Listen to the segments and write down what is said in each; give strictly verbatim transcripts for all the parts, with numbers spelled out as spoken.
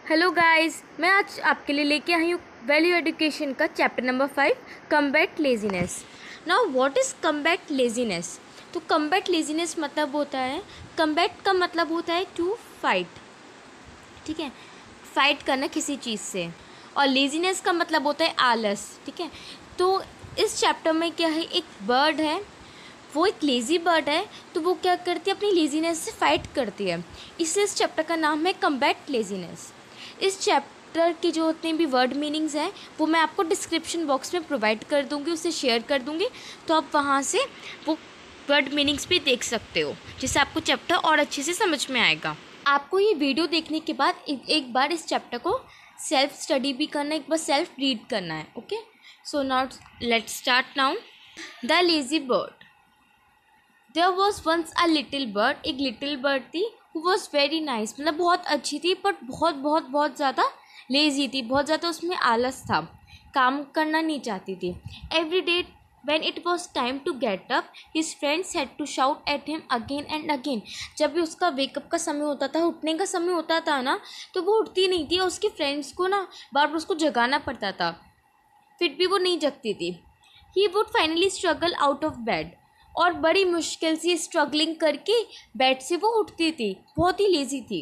Hello guys, मैं आज आपके लिए लेके आई हूँ वैल्यू एजुकेशन का chapter number five, combat laziness. Now what is combat laziness? तो कम्बैट लेजीनेस मतलब होता है, कम्बैट का मतलब होता है टू फाइट, ठीक है, फाइट करना किसी चीज़ से। और लेजीनेस का मतलब होता है आलस, ठीक है। तो इस चैप्टर में क्या है, एक बर्ड है, वो एक लेज़ी बर्ड है, तो वो क्या करती है, अपनी लेजीनेस से फाइट करती है। इसलिए इस चैप्टर का नाम है कम्बैट लेजीनेस। इस चैप्टर की जो उतने भी वर्ड मीनिंग्स हैं वो मैं आपको डिस्क्रिप्शन बॉक्स में प्रोवाइड कर दूंगी, उसे शेयर कर दूंगी, तो आप वहाँ से वो वर्ड मीनिंग्स भी देख सकते हो, जिससे आपको चैप्टर और अच्छे से समझ में आएगा। आपको ये वीडियो देखने के बाद एक, एक बार इस चैप्टर को सेल्फ स्टडी भी करना है, एक बार सेल्फ रीड करना है। Okay, so now let's start now. The lazy bird. There was once a little bird. एक लिटिल बर्ड थी, हु वॉज वेरी नाइस, मतलब बहुत अच्छी थी, बट बहुत बहुत बहुत ज़्यादा लेजी थी, बहुत ज़्यादा उसमें आलस था, काम करना नहीं चाहती थी। Every day when it was time to get up, his friends had to shout at him again and again. जब भी उसका वेकअप का समय होता था, उठने का समय होता था ना, तो वो उठती नहीं थी, उसके फ्रेंड्स को ना बार बार उसको जगाना पड़ता था, फिर भी वो नहीं जगती थी। He would finally struggle out of bed. और बड़ी मुश्किल से स्ट्रगलिंग करके बेड से वो उठती थी, बहुत ही लेजी थी।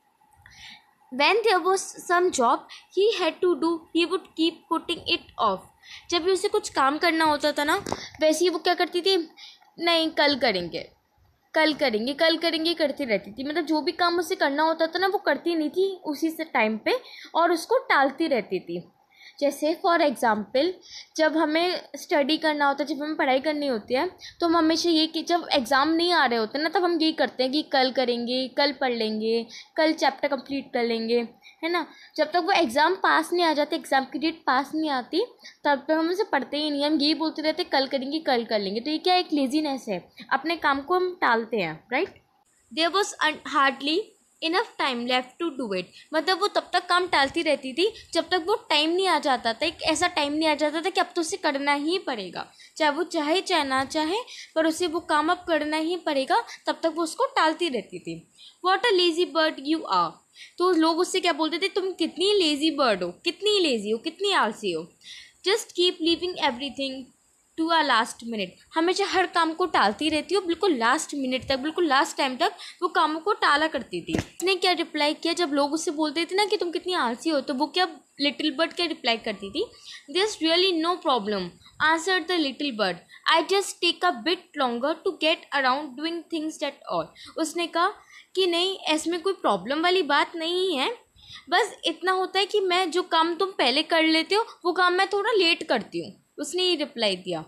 When there was some job he had to do, he would keep putting it off. जब भी उसे कुछ काम करना होता था ना, वैसे ही वो क्या करती थी, नहीं कल करेंगे कल करेंगे कल करेंगे करती रहती थी। मतलब जो भी काम उसे करना होता था ना, वो करती नहीं थी उसी से टाइम पे, और उसको टालती रहती थी। जैसे फॉर एग्ज़ाम्पल, जब हमें स्टडी करना होता है, जब हमें पढ़ाई करनी होती है, तो हम हमेशा ये कि जब एग्ज़ाम नहीं आ रहे होते ना, तब हम यही करते हैं कि कल करेंगे, कल पढ़ लेंगे, कल चैप्टर कंप्लीट कर लेंगे, है ना। जब तक वो एग्ज़ाम पास नहीं आ जाते, एग्ज़ाम की डेट पास नहीं आती, तब तक हम उसे पढ़ते ही नहीं, हम यही बोलते रहते कल करेंगे कल कर लेंगे। तो ये क्या, एक लेजीनेस है, अपने काम को हम टालते हैं, right. There was hardly enough time left to do it. मतलब वो तब तक काम टालती रहती थी जब तक वो टाइम नहीं आ जाता था, एक ऐसा टाइम नहीं आ जाता था कि अब तो उसे करना ही पड़ेगा, चाहे वो चाहे चाहे ना चाहे, पर उसे वो काम अब करना ही पड़ेगा, तब तक वो उसको टालती रहती थी। What a lazy bird you are. तो लोग उससे क्या बोलते थे, तुम कितनी लेजी बर्ड हो, कितनी लेजी हो, कितनी आलसी हो। Just keep living everything to a last minute. हमेशा हर काम को टालती रहती हो, बिल्कुल लास्ट मिनट तक, बिल्कुल लास्ट टाइम तक वो कामों को टाला करती थी। उसने क्या रिप्लाई किया, जब लोग उससे बोलते थे ना कि तुम कितनी आलसी हो, तो वो क्या, लिटिल बर्ड क्या रिप्लाई करती थी, there is really no problem answered the little bird, I just take a bit longer to get around doing things that all. उसने कहा कि नहीं, इसमें कोई प्रॉब्लम वाली बात नहीं है, बस इतना होता है कि मैं जो काम तुम पहले कर लेते हो, वो काम मैं थोड़ा लेट करती हूँ। उसने ये रिप्लाई दिया।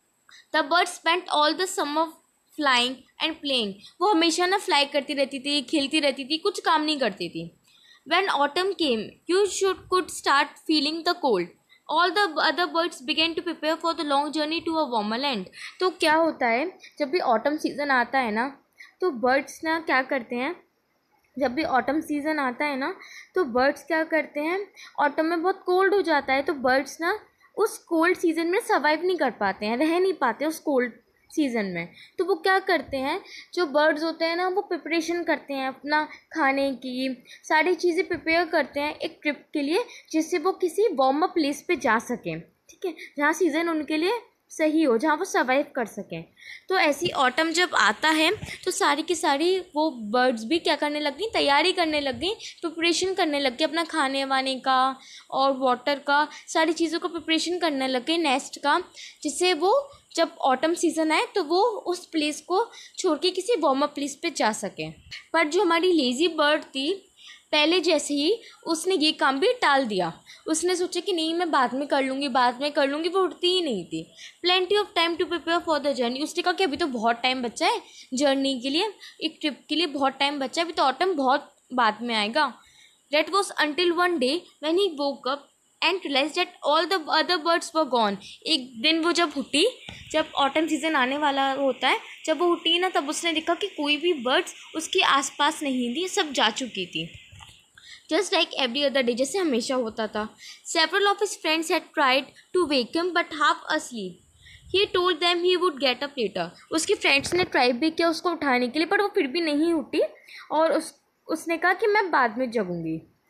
The bird spent all the summer flying and playing. वो हमेशा ना फ्लाई करती रहती थी, खेलती रहती थी, कुछ काम नहीं करती थी। When autumn came, you should could start feeling the cold. All the other birds began to prepare for the long journey to a warmer land. तो क्या होता है, जब भी ऑटम सीज़न आता है ना, तो बर्ड्स ना क्या करते हैं, जब भी ऑटम सीज़न आता है ना, तो बर्ड्स क्या करते हैं, ऑटम में बहुत कोल्ड हो जाता है, तो बर्ड्स ना उस कोल्ड सीज़न में सर्वाइव नहीं कर पाते हैं, रह नहीं पाते उस कोल्ड सीज़न में। तो वो क्या करते हैं, जो बर्ड्स होते हैं ना, वो प्रिपरेशन करते हैं अपना खाने की, सारी चीज़ें प्रिपेयर करते हैं एक ट्रिप के लिए, जिससे वो किसी वार्म अप प्लेस पे जा सकें, ठीक है, जहाँ सीज़न उनके लिए सही हो, जहाँ वो सर्वाइव कर सकें। तो ऐसी ऑटम जब आता है, तो सारी की सारी वो बर्ड्स भी क्या करने लग गई, तैयारी करने लग गई, प्रिपरेशन करने लग गई अपना खाने वाने का और वाटर का, सारी चीज़ों का प्रिपरेशन करने लग गई, नेस्ट का, जिससे वो जब ऑटम सीज़न आए तो वो उस प्लेस को छोड़ के किसी वार्म अप प्लेस पे जा सकें। पर जो हमारी लेज़ी बर्ड थी, पहले जैसे ही उसने ये काम भी टाल दिया, उसने सोचा कि नहीं मैं बाद में कर लूँगी, बाद में कर लूँगी, वो उठती ही नहीं थी। Plenty of time to prepare for the journey. उसने कहा कि अभी तो बहुत टाइम बचा है जर्नी के लिए, एक ट्रिप के लिए बहुत टाइम बचा है, अभी तो ऑटम बहुत बाद में आएगा। That was until one day when he woke up and realise that all the other birds were gone. एक दिन वो जब उठी, जब ऑटम सीज़न आने वाला होता है, जब वो उठी ना, तब उसने देखा कि कोई भी बर्ड्स उसके आसपास नहीं थी, सब जा चुकी थी, just like every other day, जैसे हमेशा होता था। Several of his friends had tried to wake him but half asleep, he told them he would get up later. उसके फ्रेंड्स ने ट्राई भी किया उसको उठाने के लिए, पर वो फिर भी नहीं उठी, और उस उसने कहा कि मैं बाद में जगूंगी।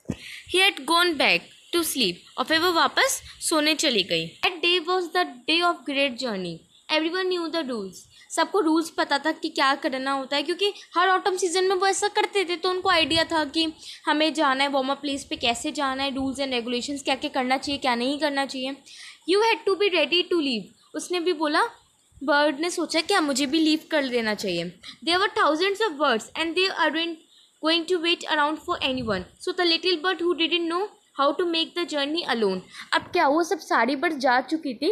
He had gone back to sleep, और फिर वो वापस सोने चली गई। That day was the day of great journey, everyone knew the rules, सबको रूल्स पता था कि क्या करना होता है, क्योंकि हर ऑटम सीजन में वो ऐसा करते थे, तो उनको आइडिया था कि हमें जाना है वार्म अप प्लेस पे, कैसे जाना है, रूल्स एंड रेगुलेशंस क्या क्या करना चाहिए क्या नहीं करना चाहिए। You had to be ready to leave, उसने भी बोला, बर्ड ने सोचा क्या मुझे भी लीव कर देना चाहिए। There were thousands of birds and they aren't going to wait around for anyone, so the little bird who didn't know how to make the journey alone. अब क्या वो सब सारी बर्ड्स जा चुकी थी,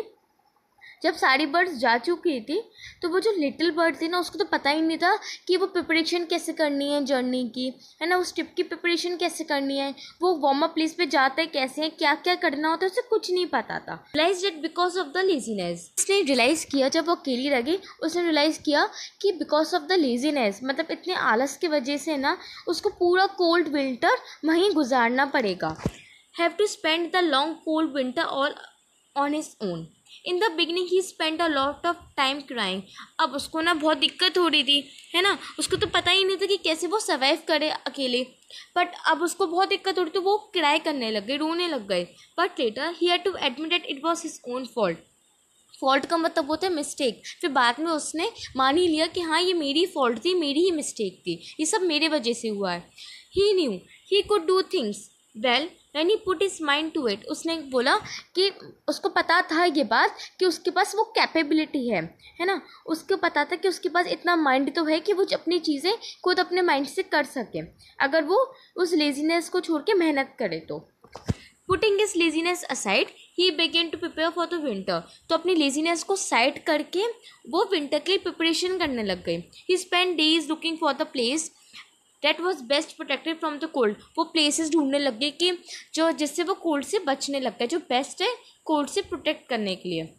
जब सारी बर्ड्स जा चुकी थी तो वो जो लिटिल बर्ड थी ना, उसको तो पता ही नहीं था कि वो प्रिपरेशन कैसे करनी है जर्नी की, है ना, उस ट्रिप की प्रिपरेशन कैसे करनी है, वो वार्म अप प्लेस पे जाते हैं कैसे है, क्या क्या करना होता है, उसे कुछ नहीं पता था। Realise it because of the laziness, उसने रियलाइज़ किया जब वो अकेली रह गई, उसने रियलाइज़ किया कि बिकॉज ऑफ द लेजीनेस, मतलब इतने आलस की वजह से ना उसको पूरा कोल्ड विंटर वहीं गुजारना पड़ेगा। Have to spend the long cold winter all on his own. In the beginning he spend a lot of time crying, अब उसको ना बहुत दिक्कत हो रही थी, है ना, उसको तो पता ही नहीं था कि कैसे वो सर्वाइव करे अकेले, बट अब उसको बहुत दिक्कत हो रही थी, तो वो क्राई करने लग गई, रोने लग गए। But later he had to admit that it was his own fault, fault का मतलब होता है मिस्टेक, फिर बाद में उसने मान ही लिया कि हाँ ये मेरी फॉल्ट थी, मेरी ही मिस्टेक थी, ये सब मेरे वजह से हुआ है। He knew he could do things well when he put his mind to it, उसने बोला कि उसको पता था ये बात कि उसके पास वो कैपेबिलिटी है है ना, उसको पता था कि उसके पास इतना माइंड तो है कि वो अपनी चीज़ें खुद अपने माइंड से कर सके, अगर वो उस लेजीनेस को छोड़ के मेहनत करे तो। Putting his laziness aside he began to prepare for the winter, तो अपनी लेजीनेस को साइड करके वो विंटर के लिए प्रिपरेशन करने लग गई। He spend days looking for the place that was best protected from the cold, वो प्लेसेस ढूंढने लग गए कि जो जिससे वो कोल्ड से बचने लग गए, जो बेस्ट है कोल्ड से प्रोटेक्ट करने के लिए।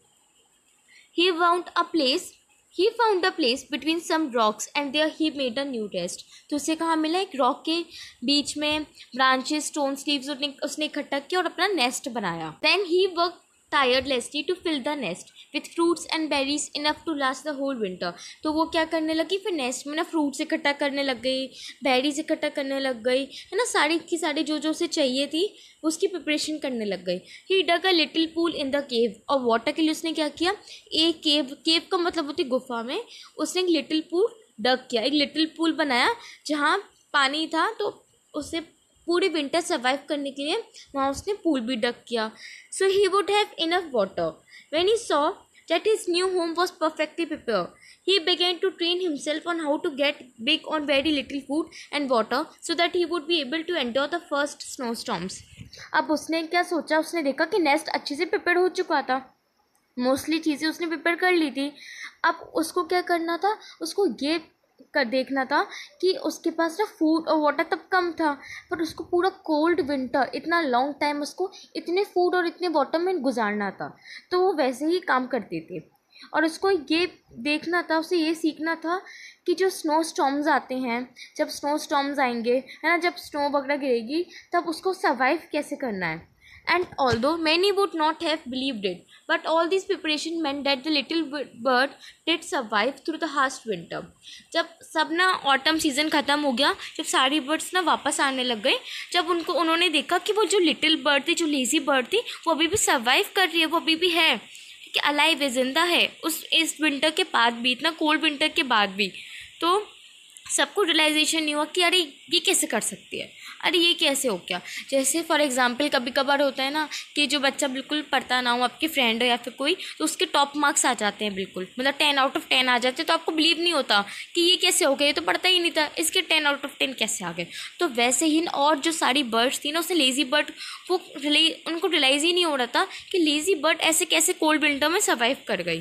He found a place he found a place between some rocks and there he made a new nest, तो उसे कहाँ मिला, एक रॉक के बीच में ब्रांचेस स्टोन स्लीव्स उसने इकट्ठा किया और अपना नेस्ट बनाया। Then he work tirelessly to fill the nest with fruits and berries enough to last the whole winter, तो वो क्या करने लगी, फिर नेस्ट में ना फ्रूट्स इकट्ठा करने लग गई, बेरीज इकट्ठा करने लग गई, है ना, सारी की सारी जो जो उसे चाहिए थी उसकी प्रिपरेशन करने लग गई। He dug a little pool in the cave, और वाटर के लिए उसने क्या किया, एक केव, केव का मतलब होती गुफा में, उसने एक लिटिल पूल डग किया, एक लिटिल पूल बनाया जहाँ पानी था, तो उसे पूरी विंटर सर्वाइव करने के लिए वहाँ उसने पूल भी डग किया। So he would have enough water when he saw that his new home was perfectly prepared, he began to train himself on how to get big on very little food and water so that he would be able to endure the first snowstorms। अब उसने क्या सोचा, उसने देखा कि nest अच्छे से prepare हो चुका था, मोस्टली चीज़ें उसने प्रिपेयर कर ली थी, अब उसको क्या करना था, उसको ये कर देखना था कि उसके पास ना फूड और वाटर तब कम था, पर उसको पूरा कोल्ड विंटर इतना लॉन्ग टाइम उसको इतने फूड और इतने वाटर में गुजारना था, तो वो वैसे ही काम करती थी। और उसको ये देखना था, उसे ये सीखना था कि जो स्नो स्टॉर्म्स आते हैं, जब स्नो स्टॉर्म्स आएंगे, है ना, जब स्नो वगैरह गिरेगी, तब उसको सर्वाइव कैसे करना है। And although many would not have believed it, but all this preparation meant that the little bird did survive through the harsh winter। जब सब ना ऑटम सीज़न ख़त्म हो गया, जब सारी बर्ड्स ना वापस आने लग गए, जब उनको उन्होंने देखा कि वो जो लिटिल बर्ड थी, जो लेज़ी बर्ड थी, वो अभी भी सर्वाइव कर रही है, वो अभी भी है कि अलाइव है, जिंदा है उस इस विंटर के बाद भी, इतना कोल्ड विंटर के बाद भी, तो सबको रियलाइजेशन नहीं हुआ कि अरे ये कैसे कर सकती है, अरे ये कैसे हो गया। जैसे फॉर एग्जांपल कभी कभार होता है ना कि जो बच्चा बिल्कुल पढ़ता ना हो, आपकी फ्रेंड हो या फिर कोई, तो उसके टॉप मार्क्स आ जाते हैं, बिल्कुल मतलब टेन आउट ऑफ टेन आ जाते हैं, तो आपको बिलीव नहीं होता कि ये कैसे हो गया, ये तो पढ़ता ही नहीं था, इसके टेन आउट ऑफ टेन कैसे आ गए। तो वैसे ही और जो सारी बर्ड्स थी ना, उसने लेज़ी बर्ड, वो उनको रियलाइज़ ही नहीं हो रहा था कि लेज़ी बर्ड ऐसे कैसे कोल्ड विंटर में सर्वाइव कर गई।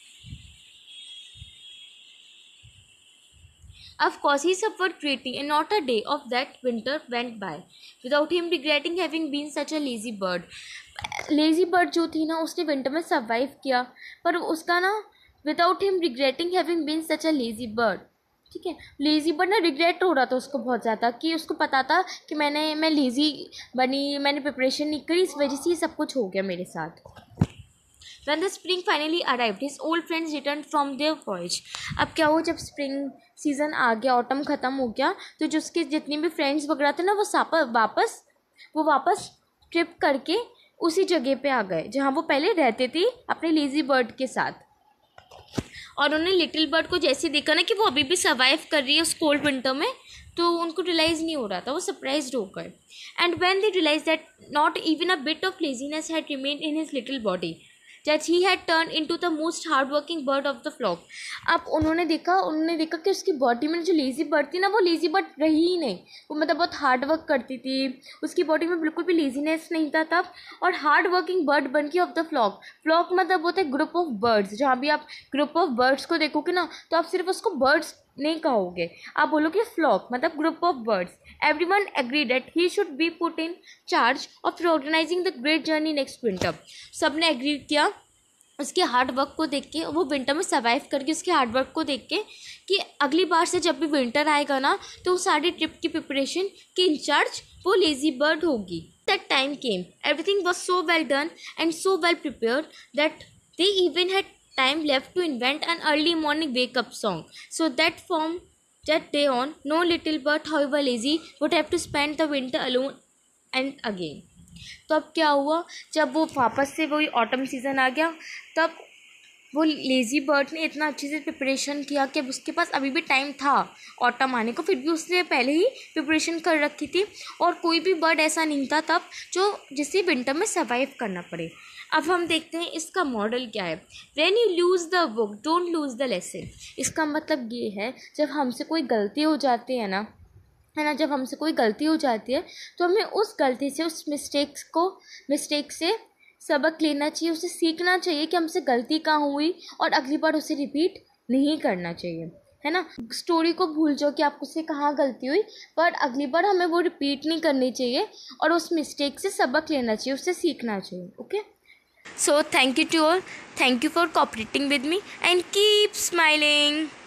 Of course, he suffered greatly, and not a day of that winter went by without him regretting having been such a lazy bird। Lazy bird जो थी ना, उसने विंटर में सर्वाइव किया, पर उसका ना without him regretting having been such a lazy bird, ठीक है, लेज़ी बर्ड ना रिग्रेट हो रहा था उसको बहुत ज़्यादा, कि उसको पता था कि मैंने मैं लेज़ी बनी, मैंने प्रिपरेशन नहीं करी, इस वजह से ये सब कुछ हो गया मेरे साथ। When the spring finally arrived, his old friends returned from their voyage। अब क्या हो, जब स्प्रिंग सीज़न आ गया, ऑटम ख़त्म हो गया, तो जो उसके जितने भी फ्रेंड्स वगैरह थे ना, वो सापा वापस वो वापस ट्रिप करके उसी जगह पे आ गए जहाँ वो पहले रहते थे अपने लेज़ी बर्ड के साथ। और उन्होंने लिटिल बर्ड को जैसे देखा ना कि वो अभी भी सर्वाइव कर रही है उस कोल्ड विंटर में, तो उनको रियलाइज़ नहीं हो रहा था, वो सरप्राइज्ड हो गए। And when they realise that not even a bit of laziness had remained in his little body, that he had turned into the most hardworking bird of the flock। अब उन्होंने देखा उन्होंने देखा कि उसकी बॉडी में जो लेज़ी बर्ड थी ना, वो लेज़ी बर्ड रही ही नहीं। वो मतलब बहुत हार्ड वर्क करती थी, उसकी बॉडी में बिल्कुल भी लेजीनेस नहीं था तब, और हार्ड वर्किंग बर्ड बन के ऑफ द फ्लॉक। फ्लॉक मतलब होता है ग्रुप ऑफ बर्ड्स। जहाँ भी आप ग्रुप ऑफ बर्ड्स को देखोगे ना, तो आप सिर्फ उसको बर्ड्स नहीं कहोगे, आप बोलोगे फ्लॉक मतलब group of birds. Everyone agree that he should be put in charge of organising the great journey next winter. सब ने एग्री किया उसके हार्ड वर्क को देख के, वो विंटर में सर्वाइव करके उसके हार्ड वर्क को देख के, कि अगली बार से जब भी विंटर आएगा ना, तो सारी ट्रिप की प्रिपरेशन की इंचार्ज वो लेज़ी बर्ड होगी। That time came, everything was so well done and so well prepared that they even had time left to invent an early morning wake up song, so that from that day on no little bird however lazy would have to spend the winter alone and again। तो अब क्या हुआ, जब वो वापस से वही autumn season आ गया, तब वो लेज़ी बर्ड ने इतना अच्छे से प्रिपरेशन किया कि अब उसके पास अभी भी टाइम था ऑटम आने को, फिर भी उसने पहले ही प्रिपरेशन कर रखी थी। और कोई भी बर्ड ऐसा नहीं था तब जो जिसे विंटर में सर्वाइव करना पड़े। अब हम देखते हैं इसका मॉडल क्या है। When you lose the book don't lose the lesson. इसका मतलब ये है, जब हमसे कोई गलती हो जाती है ना, है ना, जब हमसे कोई गलती हो जाती है तो हमें उस गलती से, उस मिस्टेक्स को मिस्टेक से सबक लेना चाहिए, उसे सीखना चाहिए कि हमसे गलती कहाँ हुई और अगली बार उसे रिपीट नहीं करना चाहिए, है ना। स्टोरी को भूल जाओ कि आपको से कहाँ गलती हुई, पर अगली बार हमें वो रिपीट नहीं करनी चाहिए और उस मिस्टेक से सबक लेना चाहिए, उससे सीखना चाहिए। Okay, so thank you to all, thank you for cooperating with me and keep smiling।